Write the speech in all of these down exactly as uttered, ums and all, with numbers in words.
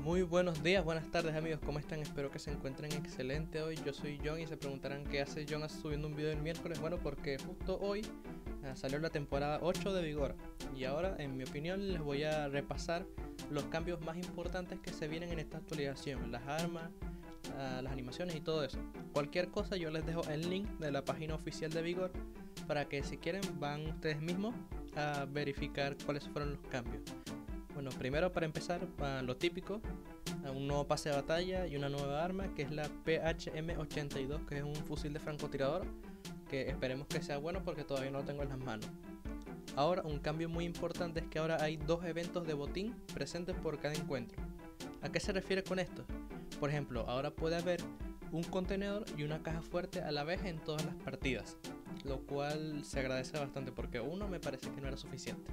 Muy buenos días, buenas tardes amigos, ¿cómo están? Espero que se encuentren excelente hoy. Yo soy John y se preguntarán qué hace John subiendo un video el miércoles. Bueno, porque justo hoy uh, salió la temporada ocho de Vigor. Y ahora, en mi opinión, les voy a repasar los cambios más importantes que se vienen en esta actualización. Las armas, uh, las animaciones y todo eso. Cualquier cosa yo les dejo el link de la página oficial de Vigor para que si quieren van ustedes mismos a verificar cuáles fueron los cambios. Bueno, primero para empezar, uh, lo típico, uh, un nuevo pase de batalla y una nueva arma que es la P H M ochenta y dos, que es un fusil de francotirador que esperemos que sea bueno porque todavía no lo tengo en las manos. Ahora, un cambio muy importante es que ahora hay dos eventos de botín presentes por cada encuentro. ¿A qué se refiere con esto? Por ejemplo, ahora puede haber un contenedor y una caja fuerte a la vez en todas las partidas, lo cual se agradece bastante porque uno me parece que no era suficiente.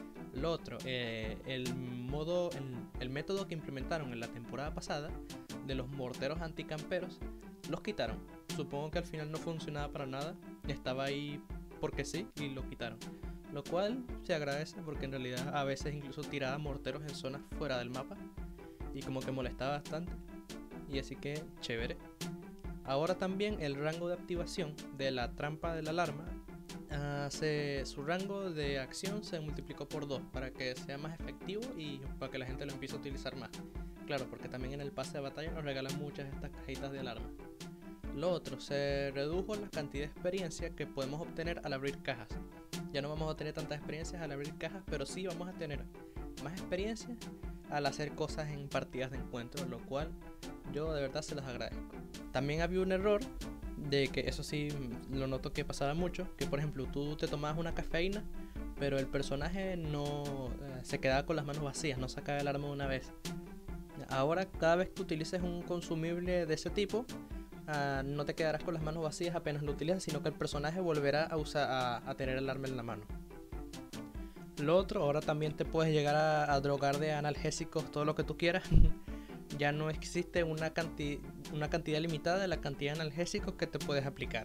Lo otro, eh, el modo, el, el método que implementaron en la temporada pasada de los morteros anticamperos, los quitaron. Supongo que al final no funcionaba para nada, estaba ahí porque sí y lo quitaron. Lo cual se agradece porque en realidad a veces incluso tiraba morteros en zonas fuera del mapa y como que molestaba bastante. Y así que chévere. Ahora también el rango de activación de la trampa de la alarma. Uh, se, su rango de acción se multiplicó por dos para que sea más efectivo y para que la gente lo empiece a utilizar más. Claro, porque también en el pase de batalla nos regalan muchas de estas cajitas de alarma. Lo otro, se redujo la cantidad de experiencia que podemos obtener al abrir cajas. Ya no vamos a tener tantas experiencias al abrir cajas, pero sí vamos a tener más experiencia al hacer cosas en partidas de encuentro, lo cual yo de verdad se los agradezco. También había un error de que eso sí lo noto que pasaba mucho, que por ejemplo tú te tomabas una cafeína pero el personaje no eh, se quedaba con las manos vacías, no sacaba el arma de una vez. Ahora cada vez que utilices un consumible de ese tipo, uh, no te quedarás con las manos vacías apenas lo utilizas, sino que el personaje volverá a, usar, a, a tener el arma en la mano. Lo otro, ahora también te puedes llegar a, a drogar de analgésicos todo lo que tú quieras. Ya no existe una, canti una cantidad limitada de la cantidad de analgésicos que te puedes aplicar.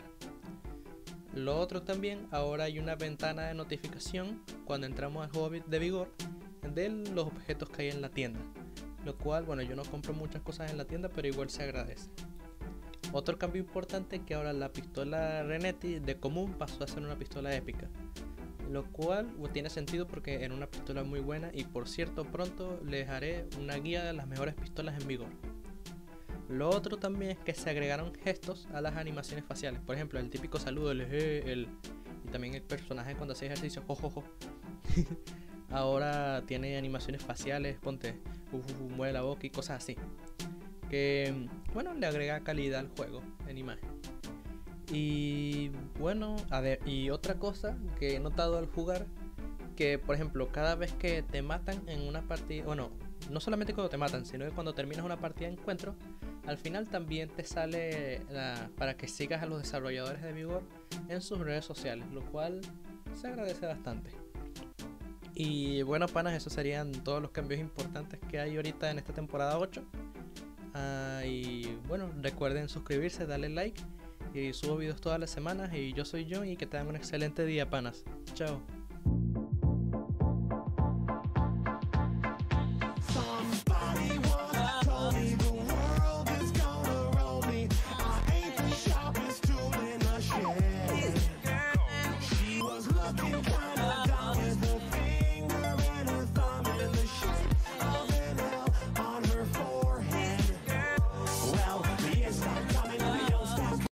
Lo otro también, ahora hay una ventana de notificación cuando entramos al juego de Vigor de los objetos que hay en la tienda. Lo cual, bueno, yo no compro muchas cosas en la tienda, pero igual se agradece. Otro cambio importante es que ahora la pistola Renetti de común pasó a ser una pistola épica. Lo cual tiene sentido porque era una pistola muy buena y por cierto pronto les haré una guía de las mejores pistolas en Vigor. Lo otro también es que se agregaron gestos a las animaciones faciales, por ejemplo el típico saludo, el, el y también el personaje cuando hace ejercicio, jojojo. Ahora tiene animaciones faciales, ponte, uh, uh, mueve la boca y cosas así, que bueno, le agrega calidad al juego en imagen. Y bueno, a ver, y otra cosa que he notado al jugar, que por ejemplo cada vez que te matan en una partida, bueno, no solamente cuando te matan, sino que cuando terminas una partida de encuentro, al final también te sale la, para que sigas a los desarrolladores de Vigor en sus redes sociales, lo cual se agradece bastante. Y bueno panas, esos serían todos los cambios importantes que hay ahorita en esta temporada ocho. Uh, y bueno, recuerden suscribirse, darle like. Y subo videos todas las semanas y yo soy John y que tengan un excelente día panas. Chao.